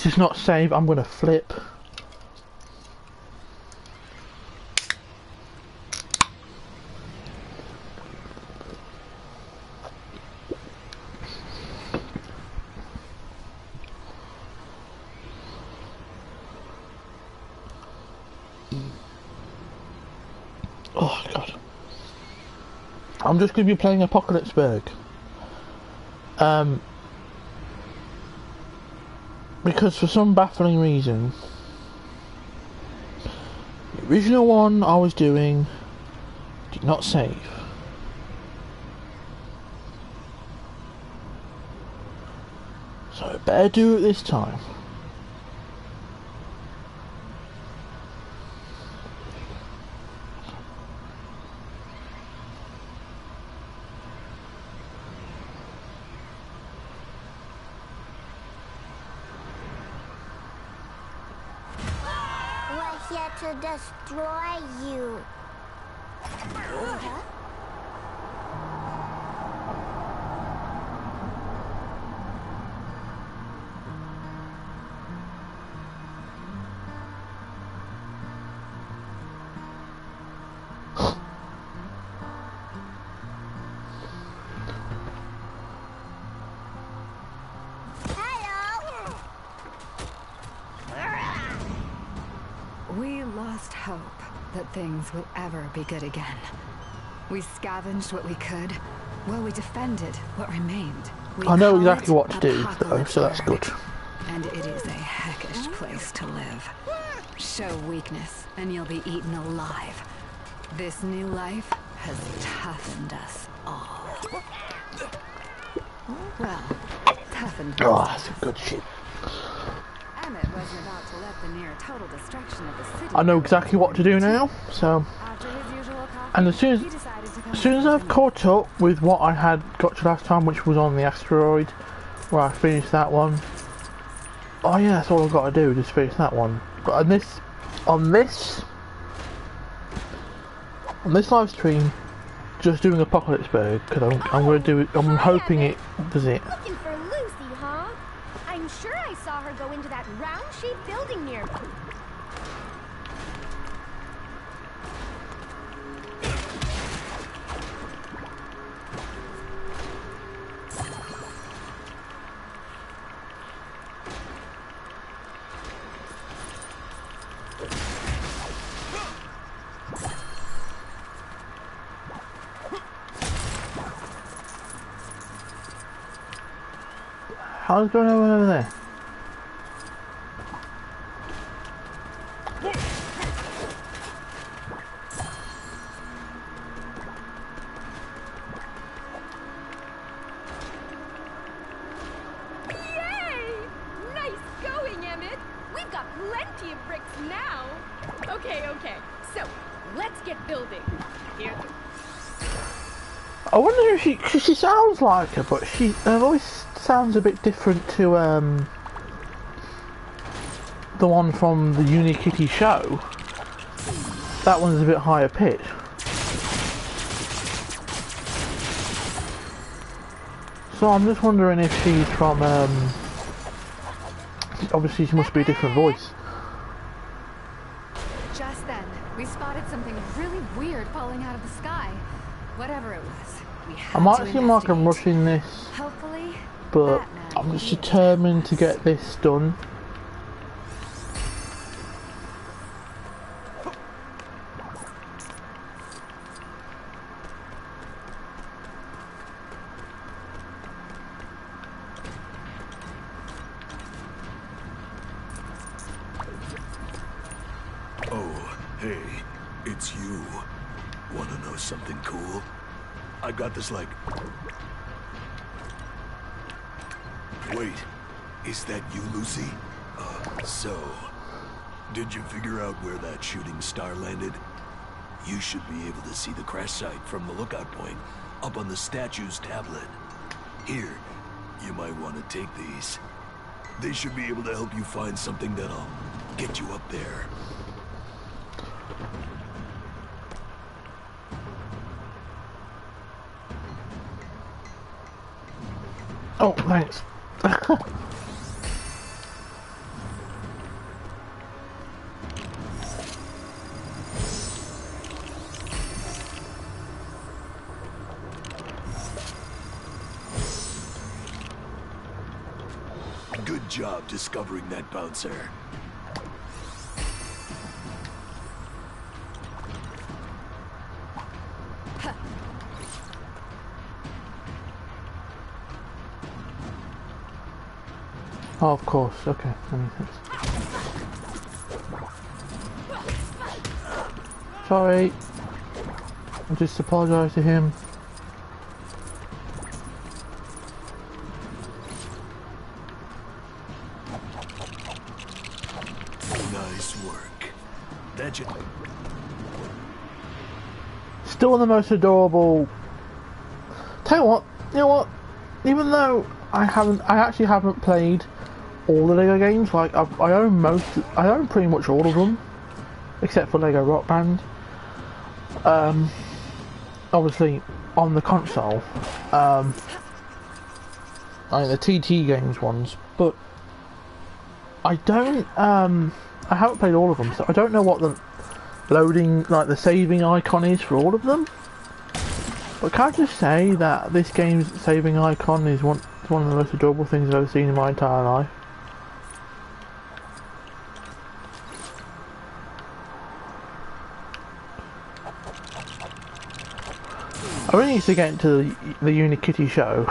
does not save, I'm gonna flip. Oh god. I'm just gonna be playing Apocalypseburg. Because for some baffling reason, the original one I was doing did not save. So I better do it this time. We're here to destroy you. We lost hope that things will ever be good again. We scavenged what we could, while we defended what remained. I know exactly what to do, though, so that's good. And it is a heckish place to live. Show weakness, and you'll be eaten alive. This new life has toughened us all. Well, toughened. Oh, that's some good shit. Emmett wasn't about to let the near total destruction of the city. I know exactly what to do now, so... After his usual coffee, And as he decided to come soon as I've caught up with what I had got to last time, which was on the asteroid, where I finished that one. Oh yeah, that's all I've got to do, just finish that one. But on this live stream, just doing Apocalypseburg, because I'm going to do it, I'm hoping it does it. Looking for Lucy, huh? I'm sure I saw her go into that round-shaped building near me. How's it going over there? Yay! Nice going, Emmett. We've got plenty of bricks now. Okay. So, let's get building. Here. I wonder if she sounds like her, but her voice sounds a bit different to the one from the Unikitty show. That one's a bit higher pitched. So I'm just wondering if she's from obviously she must be a different voice. Just then, we spotted something really weird falling out of the sky. Whatever it was, we had I might to seem like I'm investigate. rushing this, Hopefully, but Batman I'm just will determined to us. get this done. Oh, hey, it's you. Wanna know something cool? I got this like... Wait, is that you, Lucy? So, did you figure out where that shooting star landed? You should be able to see the crash site from the lookout point up on the statue's tablet. Here, you might want to take these. They should be able to help you find something that'll get you up there. Oh, thanks. job discovering that bouncer. Oh, of course. Okay, that makes sense. Sorry. I just apologise to him. Nice work. That you... Still the most adorable. Tell you what? Even though I actually haven't played all the Lego games. Like I own pretty much all of them, except for Lego Rock Band. Obviously on the console. I mean the TT games ones, but I don't. I haven't played all of them, so I don't know what the loading, like the saving icon is for all of them. But can I just say that this game's saving icon is one of the most adorable things I've ever seen in my entire life. I really need to get into the Unikitty show.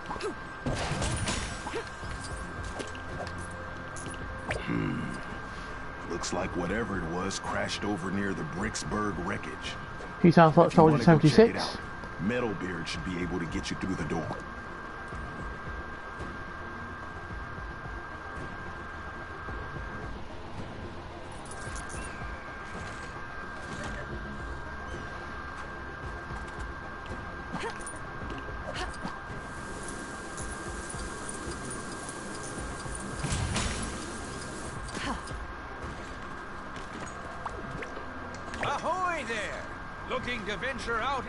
Looks like whatever it was crashed over near the Bricksburg wreckage. He sounds like Soldier 76. Metalbeard should be able to get you through the door. Ahoy there! Looking to venture out?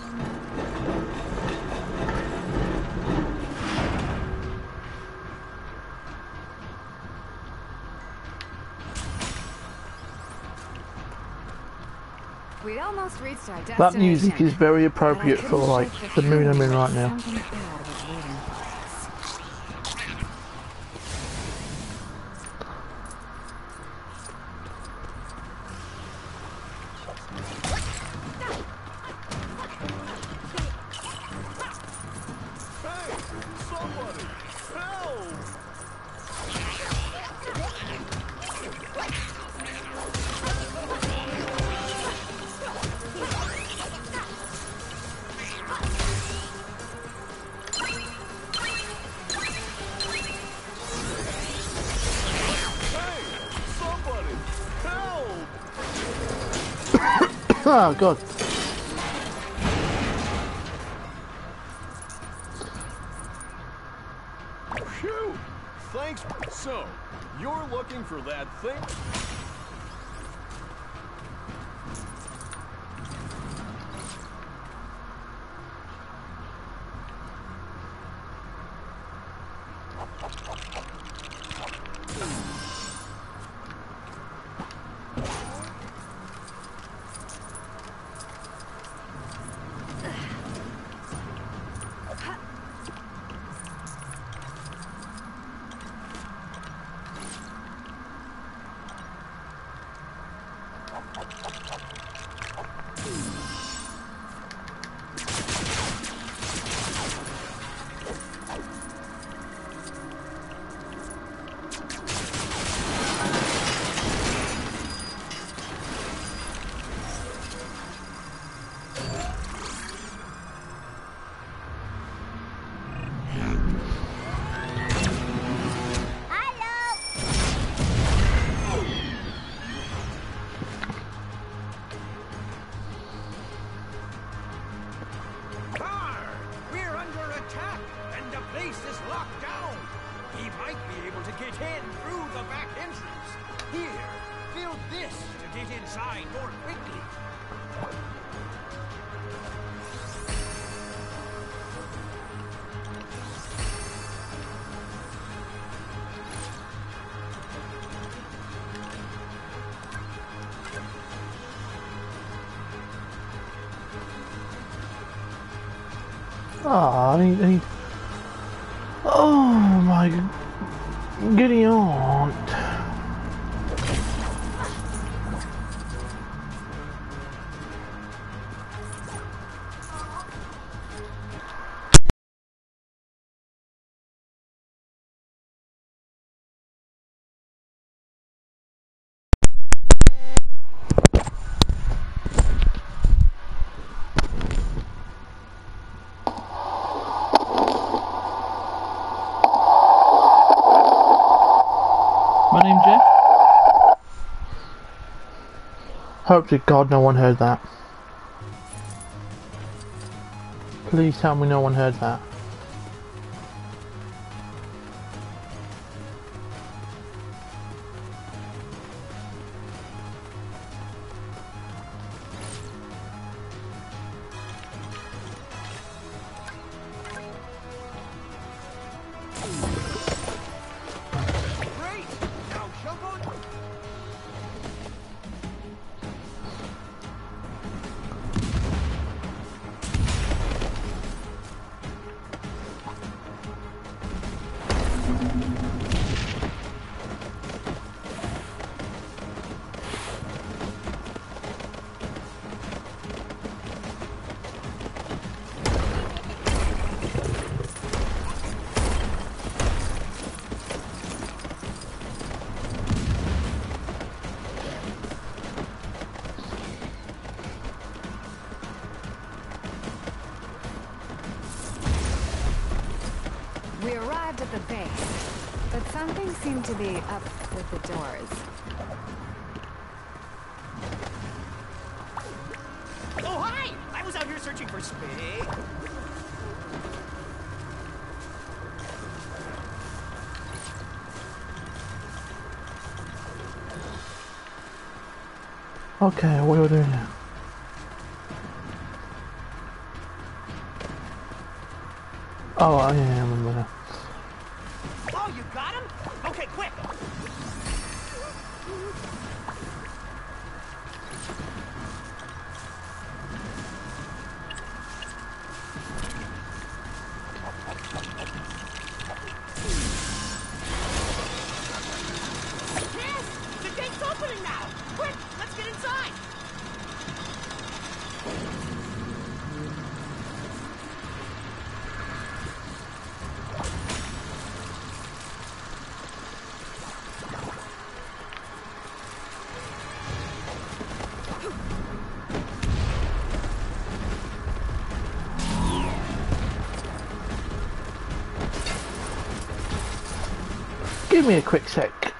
We almost reached our destination. That music is very appropriate for like the mood I'm in right now. Something bad was waiting for us. Oh god. Phew! Thanks. So, you're looking for that thing? We're under attack, and the place is locked down. He might be able to get in through the back entrance. Here, build this to get inside more quickly. Ah, oh my goody want. My name's Jeff. Hope to God no one heard that. Please tell me no one heard that. Great! Now jump on. We arrived at the base, but something seemed to be up with the doors. Oh, hi! I was out here searching for Spade. Okay, what are we doing now? Oh, yeah, I remember now. Oh, you got him? Okay, quick! Yes! The gate's opening now! Quick, let's get inside! Give me a quick sec.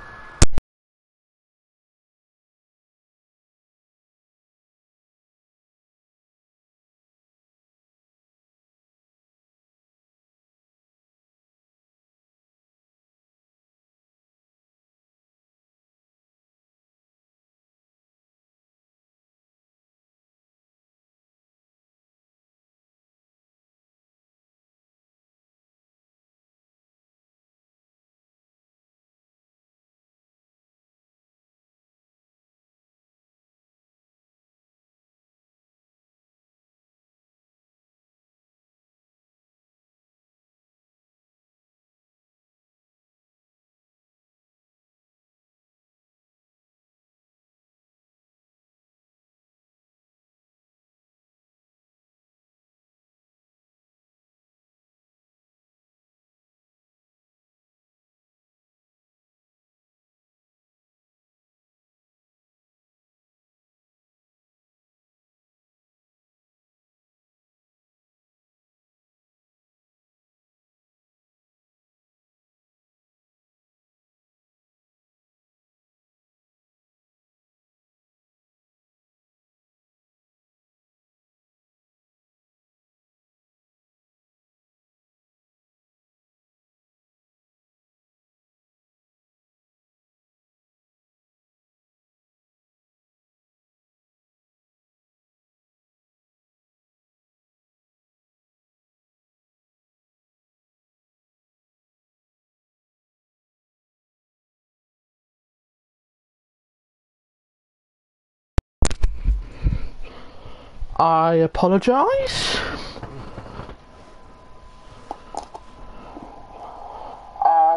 I apologise. I apologise.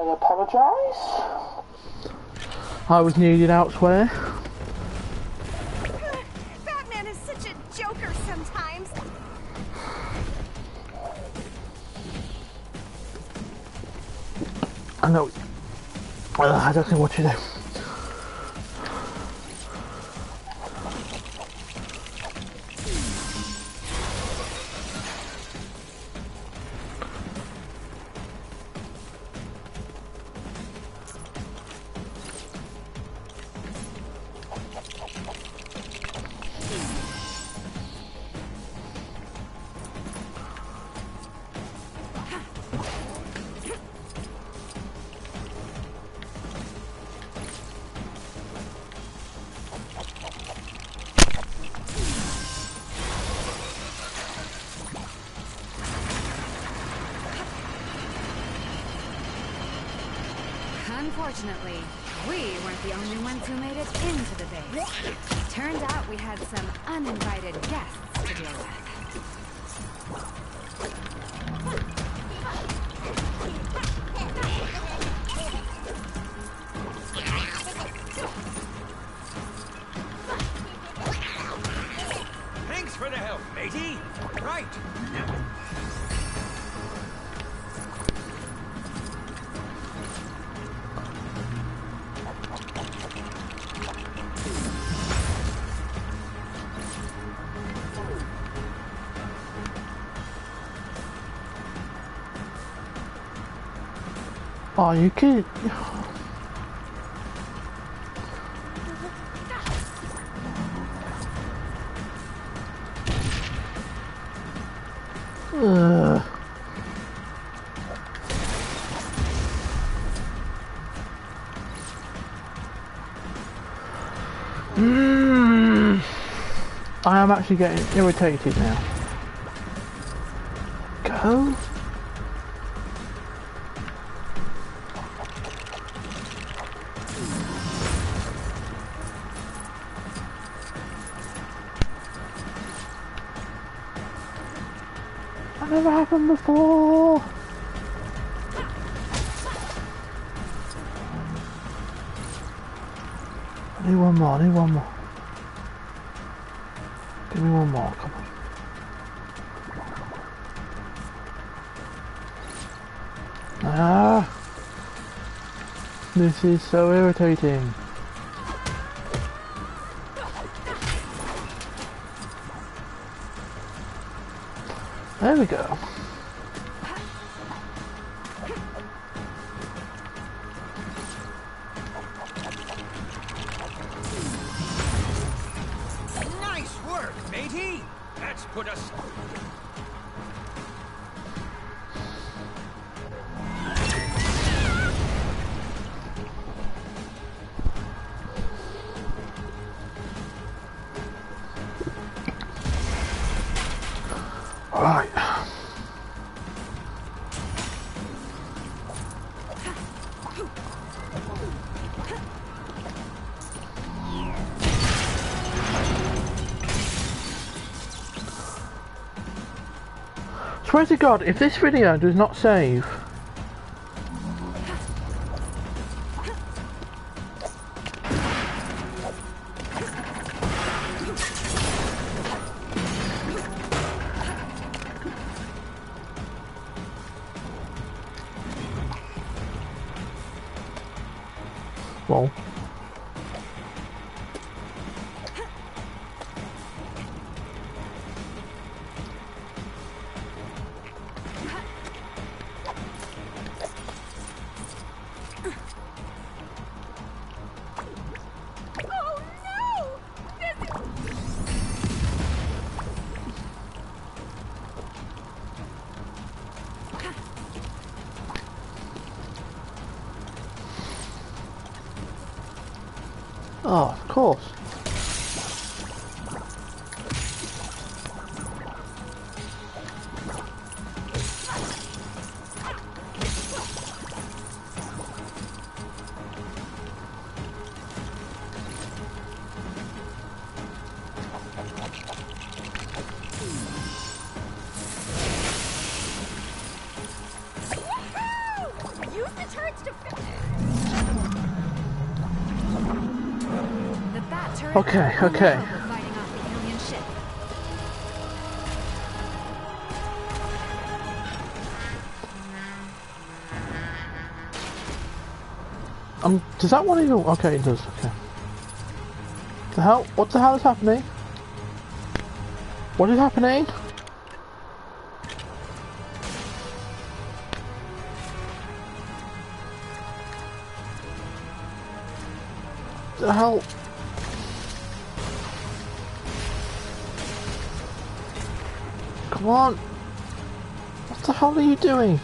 apologise. I was needed elsewhere. Batman is such a joker sometimes. I know. I don't know what to do. Unfortunately, we weren't the only ones who made it into the base. Turned out we had some uninvited guests to deal with. Thanks for the help, matey. Right. Oh, you kidding? I am actually getting irritated now. Go. That never happened before. I need one more, I need one more. Give me one more, come on. Ah! This is so irritating. There we go. Nice work, matey. That's put us... Right. Swear to God, if this video does not save, well, Oh no! oh, of course. Use the turrets to... Okay, okay. Fighting off the alien ship. Does that one even... Okay, it does, okay. The hell? What the hell is happening? What is happening? The hell? Come on! What the hell are you doing?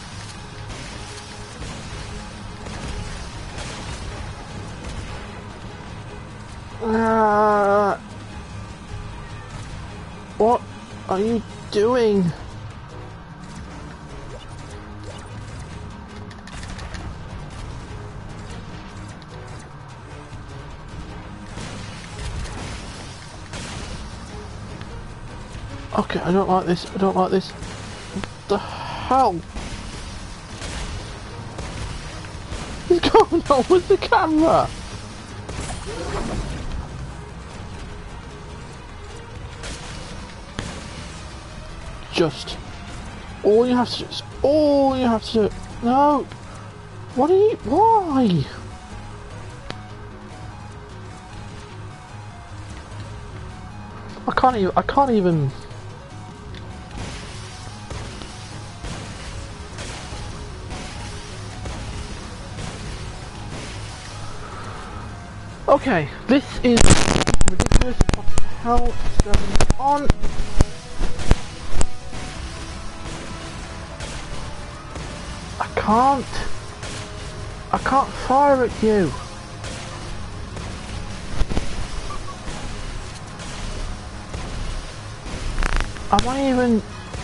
What are you doing? Okay, I don't like this. I don't like this. What the hell is going on with the camera? Just all you have to do is all you have to do. No, what are you? Why? I can't even. I can't even. Okay, this is ridiculous. What the hell is going on? I can't fire at you. Am I even...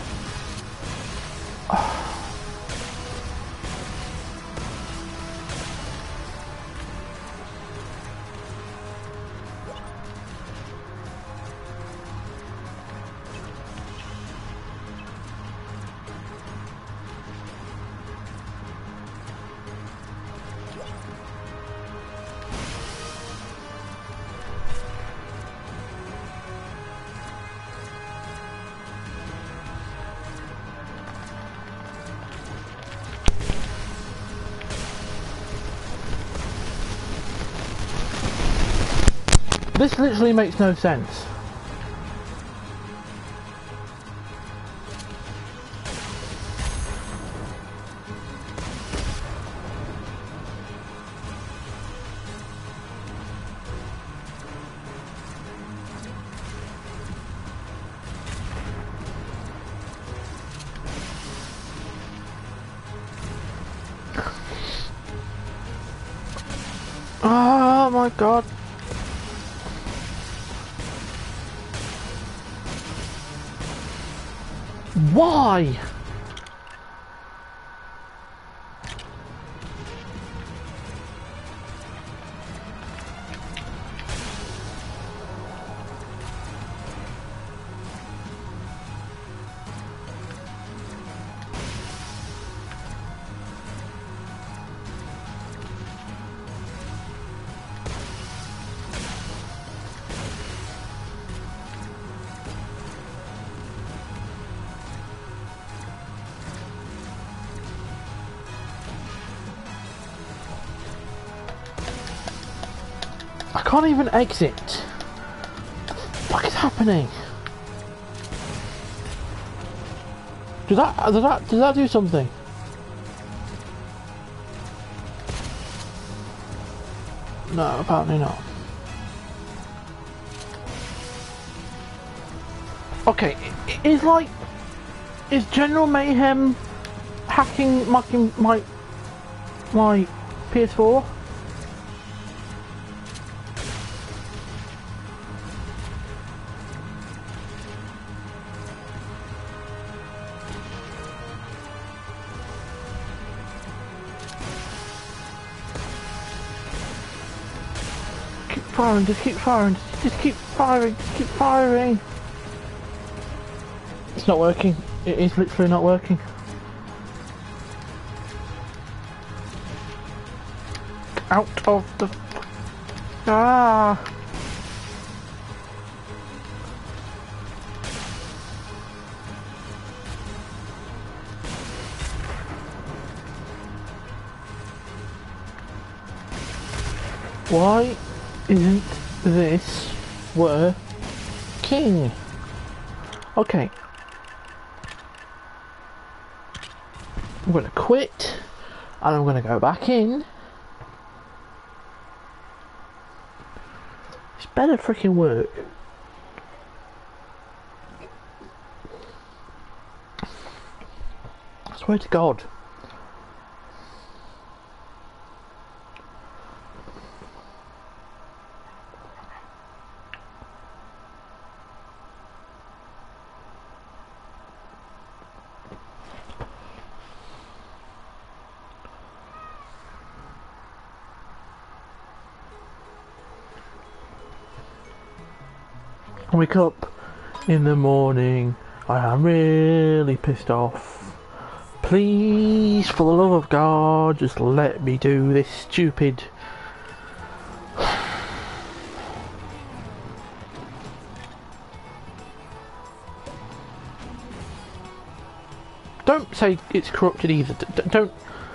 This literally makes no sense. Oh my god. Why? I can't even exit. What is happening? Does that do something? No, apparently not. Okay, is General Mayhem hacking my PS4? Firing, just keep firing, just keep firing, just keep firing. It's not working. It is literally not working. Out of the... Ah! Why isn't this working? Okay. I'm gonna quit and I'm gonna go back in. It's better freaking work. I swear to God. I wake up in the morning, I am really pissed off. Please, for the love of God, just let me do this stupid... Don't say it's corrupted either, don't...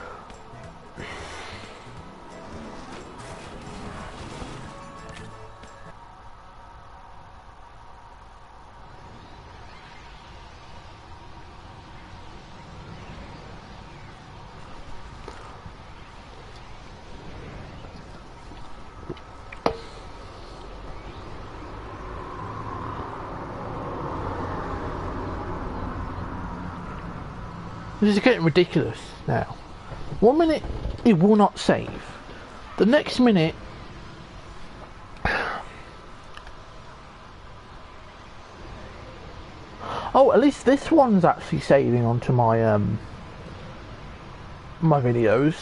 This is getting ridiculous now. 1 minute it will not save. The next minute... Oh, at least this one's actually saving onto my my videos.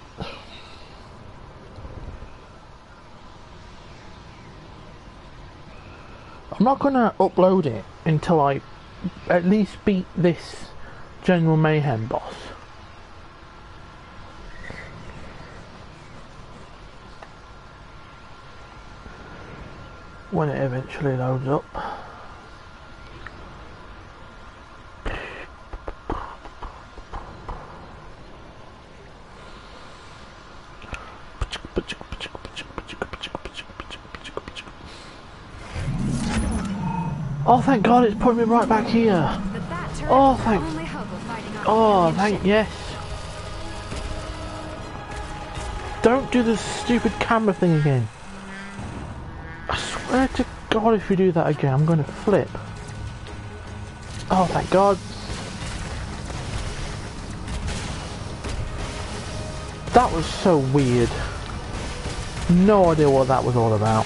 I'm not gonna upload it until I at least beat this General Mayhem boss. When it eventually loads up. Oh, thank God, it's put me right back here. Oh, thank yes. Don't do the stupid camera thing again. I swear to God, if you do that again, I'm going to flip. Oh, thank God. That was so weird. No idea what that was all about.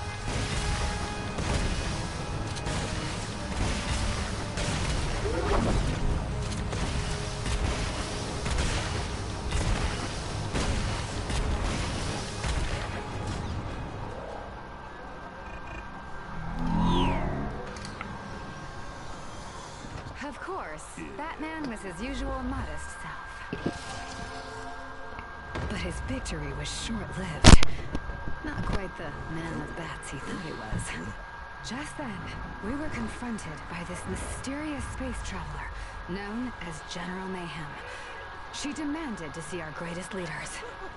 Of course, Batman was his usual modest self. But his victory was short-lived. Not quite the man of bats he thought he was. Just then, we were confronted by this mysterious space traveler, known as General Mayhem. She demanded to see our greatest leaders.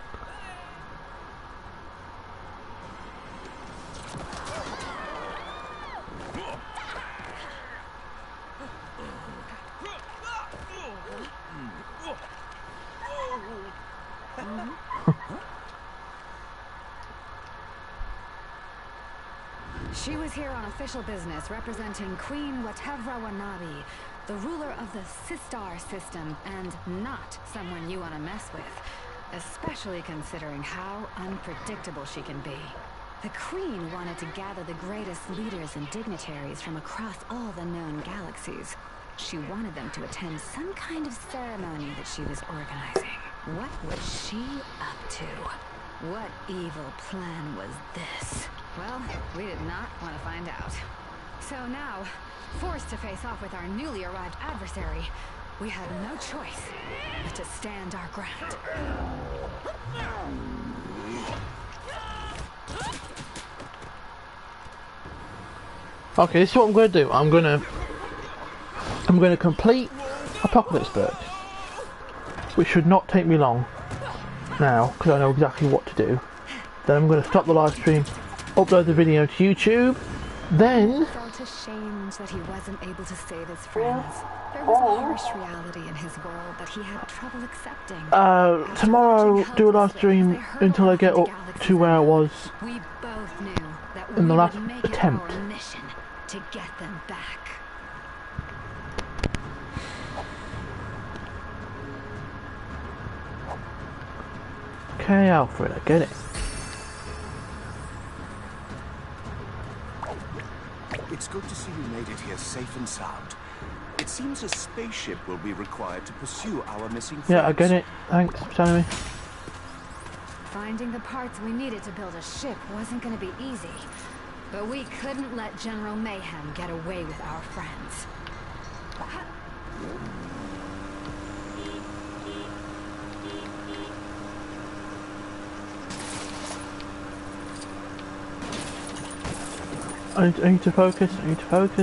She was here on official business representing Queen Watevra Wanabi, the ruler of the Sistar system, and not someone you want to mess with, especially considering how unpredictable she can be. The Queen wanted to gather the greatest leaders and dignitaries from across all the known galaxies. She wanted them to attend some kind of ceremony that she was organizing. What was she up to? What evil plan was this? Well, we did not want to find out. So now, forced to face off with our newly arrived adversary, we had no choice but to stand our ground. Okay, this is what I'm going to do. I'm going to complete Apocalypse Burg, which should not take me long now, because I know exactly what to do. Then I'm going to stop the live stream, upload the video to YouTube, then... Felt ashamed that he wasn't able to save his friends. There was a harsh reality in his world that he had trouble accepting. Tomorrow, do a live stream until I get up to where I was We both knew that in the we last would make attempt. it our mission to get them back. Okay, Alfred, I get it. It's good to see you made it here safe and sound. It seems a spaceship will be required to pursue our missing friends. Yeah, I get it. Thanks for telling me. Finding the parts we needed to build a ship wasn't going to be easy. But we couldn't let General Mayhem get away with our friends. I need to focus, I need to focus.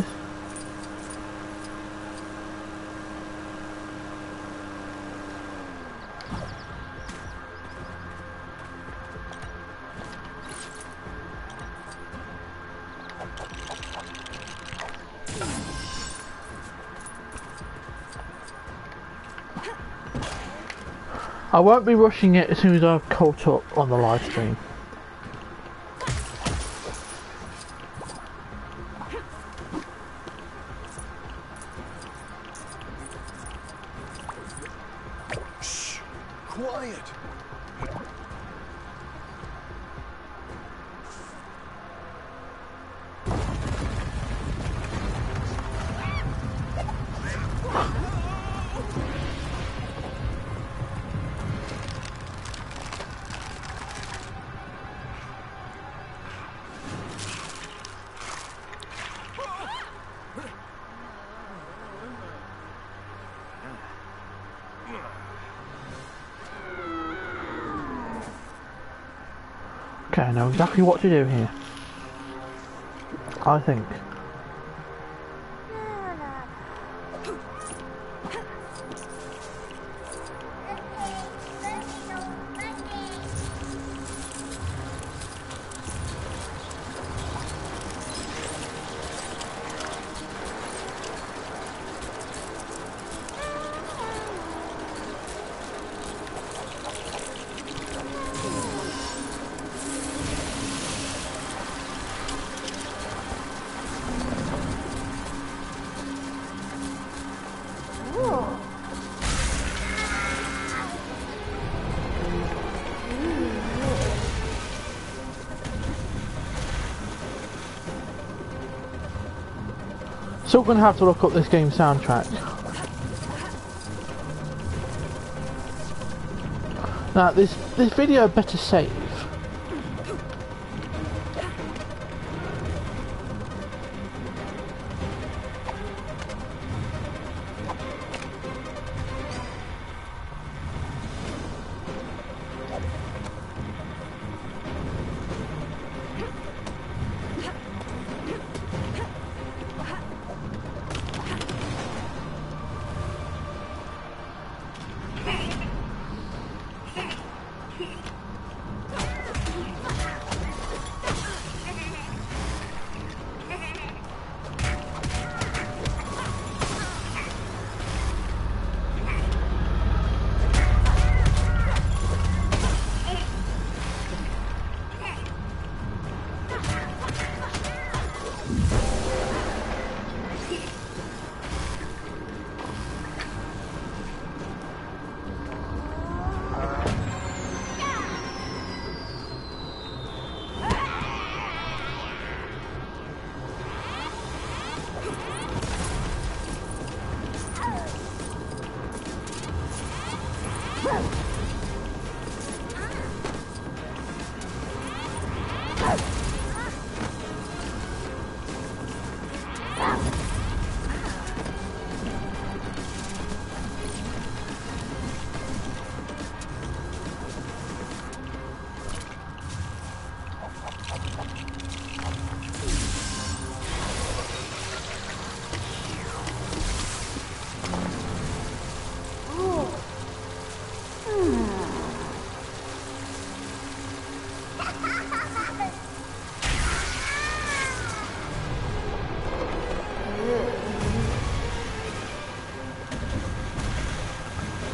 I won't be rushing it as soon as I've caught up on the live stream. Shh! Quiet! Okay, I know exactly what to do here. I think. Still gonna have to look up this game's soundtrack. Now this video better save.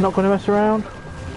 Not going to mess around.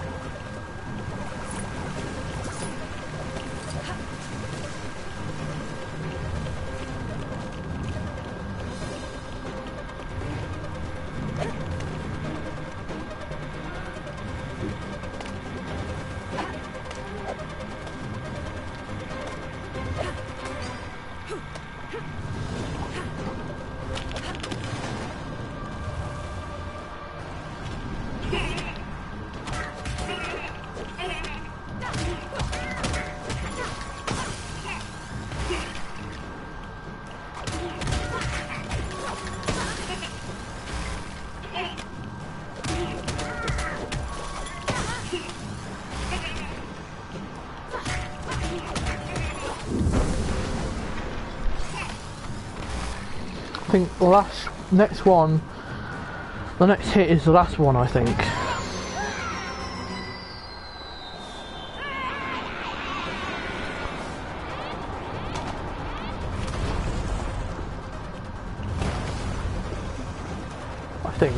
I think the next hit is the last one, I think. I think.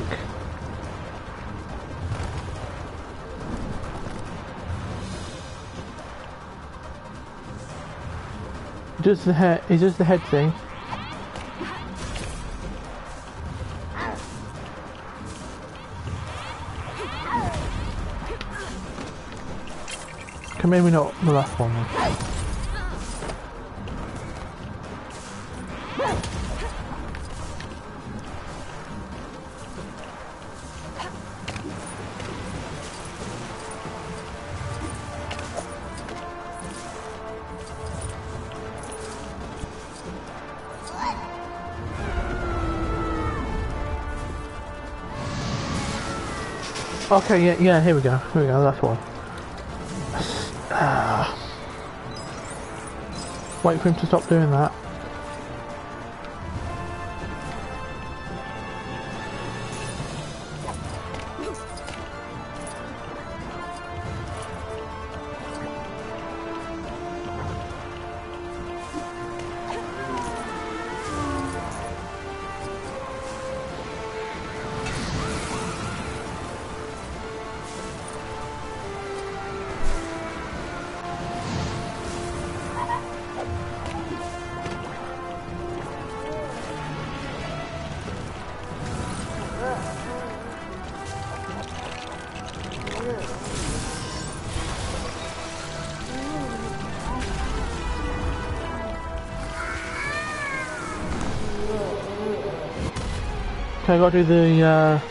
He does the head thing. Maybe not the last one then. Okay, yeah, here we go, that's one. Wait for him to stop doing that. Okay, I gotta do the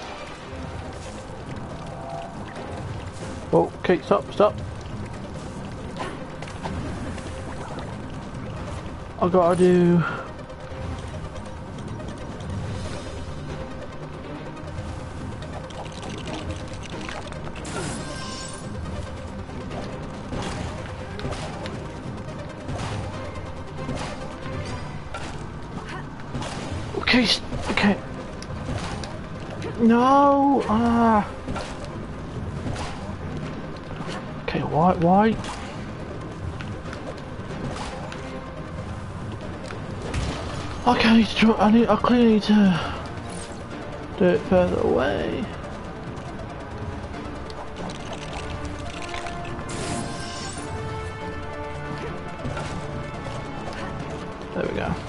oh, okay, stop. I gotta do okay. No! Okay, why? Okay, I clearly need to do it further away. There we go.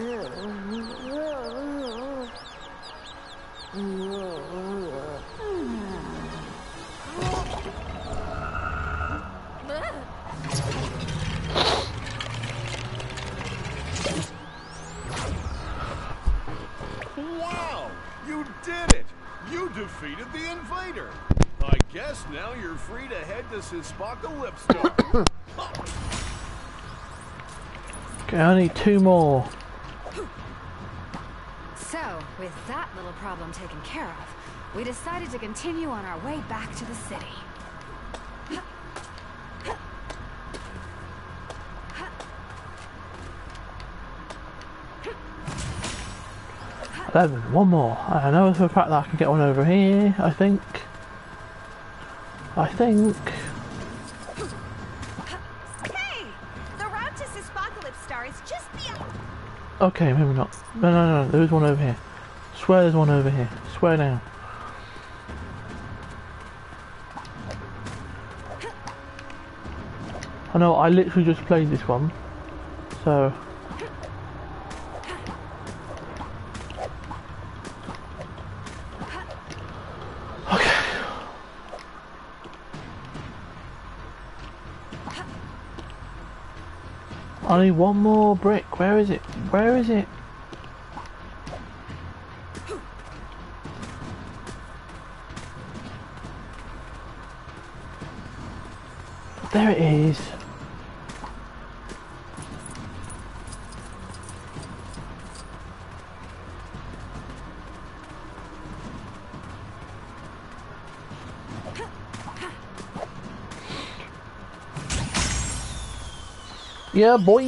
Wow! You did it! You defeated the invader! I guess now you're free to head to Sispocalypstar. Okay, I need 2 more. So, with that little problem taken care of, we decided to continue on our way back to the city. 11, 1 more. I know for a fact that I can get one over here, I think. Hey! The route to Sispocalypstar is just beyond. Okay, maybe not. No, there's one over here. Swear there's one over here. Swear now. I know, I literally just played this one. So... okay. I need 1 more brick. Where is it? Where is it? There it is. Yeah, boy.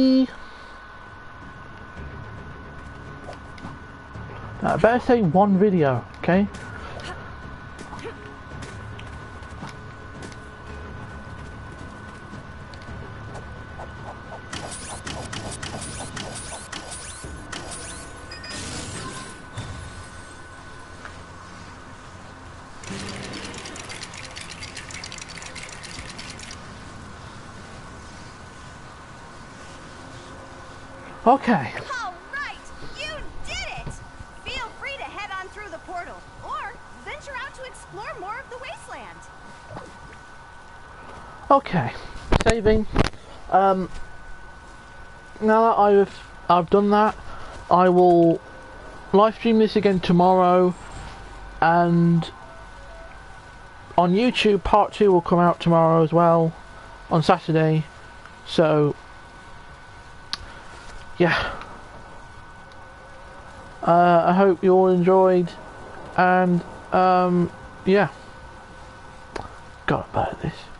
Now, I better say 1 video, okay? Okay. All right, you did it! Feel free to head on through the portal, or venture out to explore more of the wasteland. Okay. Saving. Now that I've done that, I will live stream this again tomorrow, and on YouTube part 2 will come out tomorrow as well, on Saturday. So yeah, I hope you all enjoyed, and yeah, got about this.